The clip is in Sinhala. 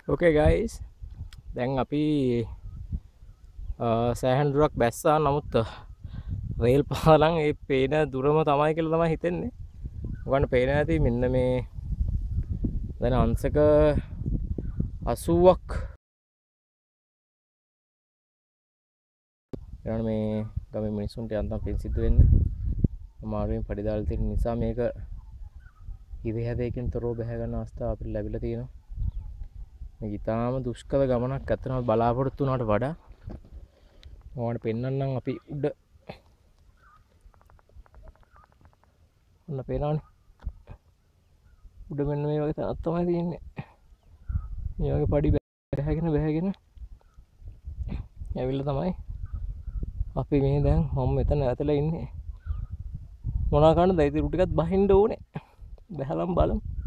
Okay guys, දැන් අපි සෑහෙන දුරක් බැස්සා. නමුත් රේල් පාලම් ඒ පේන දුරම තමයි කියලා තමයි හිතෙන්නේ. ඔයගොල්ලන්ට පේන ඇති මෙන්න මේ දැන් අංශක 80ක් යන මේ ගමේ මිනිස්සුන්ට යන්තම් පින් සිද්ධ වෙන්න අමාරුවෙන් පඩි දාලා තියෙන නිසා මේක ඉරිහැදයකින් තොරව බැහැ ගන්න අවස්ථාව අපිට ලැබිලා තියෙනවා. මේක ඉතාම දුෂ්කර ගමනක් අතන බලාපොරොත්තු වුණාට වඩා ඔයාලට පෙන්වන්නම් අපි උඩ ඔන්න පේනවනේ උඩ මෙන්න මේ වගේ තැනක් තමයි තියෙන්නේ. මේ වගේ පඩි බැහැගෙන ඇවිල්ලා තමයි අපි මේ දැන් මම මෙතන ඇතලා ඉන්නේ. මොනවා කරන්නද? ඉතින් රු ටිකක් බහින්න ඕනේ. බැලම් බලමු.